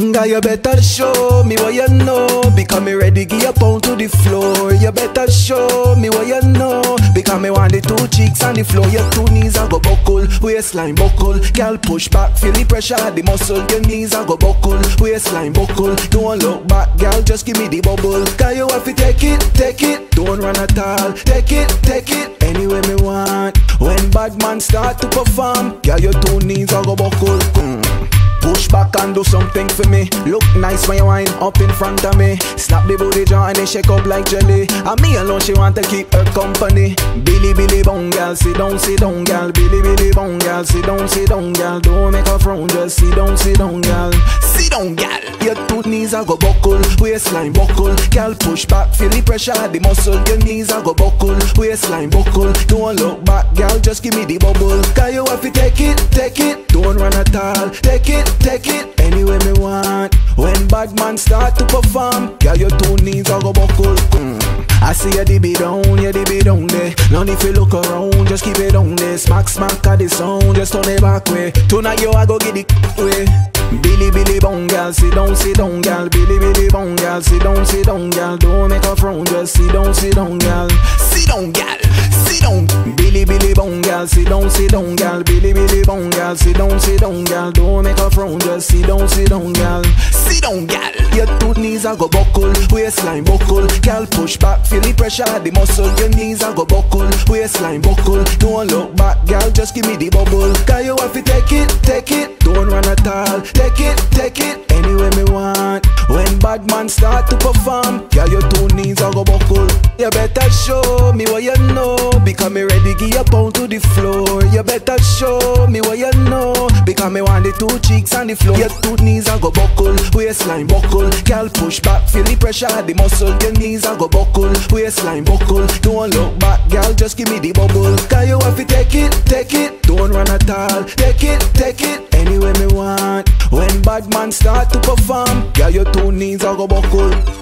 Girl, you better show me what you know, because me ready give you pound to the floor. You better show me what you know, because me want the two cheeks on the floor. Your two knees a go buckle, waistline buckle. Girl, push back, feel the pressure of the muscle. Your knees a go buckle, waistline buckle. Don't look back, girl, just give me the bubble. Girl, you have to take it, don't run at all. Take it, anyway me want. When bad man start to perform, girl, your two knees a go buckle. Push back and do something for me. Look nice when you wind up in front of me. Slap the booty jaw and they shake up like jelly. And me alone, she want to keep her company. Billy, Billy, bong, girl, sit down, girl. Billy, Billy, bong, girl, sit down, girl. Don't make a frown, just sit down, girl. Sit down, girl. Your two knees a go buckle, waistline buckle. Girl, push back, feel the pressure of the muscle. Your knees a go buckle, waistline buckle. Don't look back, girl, just give me the bubble. Cause you have to take it, don't run at all. Take it, anyway me want. When bad man start to perform, girl, your two knees a go buckle. I see you dip it down there. None if you look around, just keep it down there. Smack at the sound, just turn it back way. Tonight you a go get the way. Billy, Billy, bong, girl, sit down, girl. Billy, Billy, bong, girl, sit down, girl. Don't make a frown, just sit down, girl. Sit down, girl, sit down. Billy, Billy, bong, girl, sit down, girl. Billy, Billy, bong, girl, sit down, girl. Don't make a frown, just sit down, girl. Sit down, girl. Your two knees a go buckle, waistline buckle. Girl, push back, feel the pressure of the muscle. Your knees a go buckle, waistline buckle. Don't look back, girl, just give me the bubble. Cause you have to take it, don't run at all. Take it, anyway me want. When bad man start to perform, girl, your two knees a go buckle. You better show me what you know, because me ready give you pound to the floor. You better show me what you know, because me want the two cheeks on the floor. Your two knees a go buckle, waistline buckle. Girl, push back, feel the pressure of the muscle. Your knees a go buckle, waistline buckle. Don't look back, girl, just give me the bubble. Cause you have to take it, don't run at all. Take it, anyway me want. When bad man start to perform, girl, your two knees a go buckle.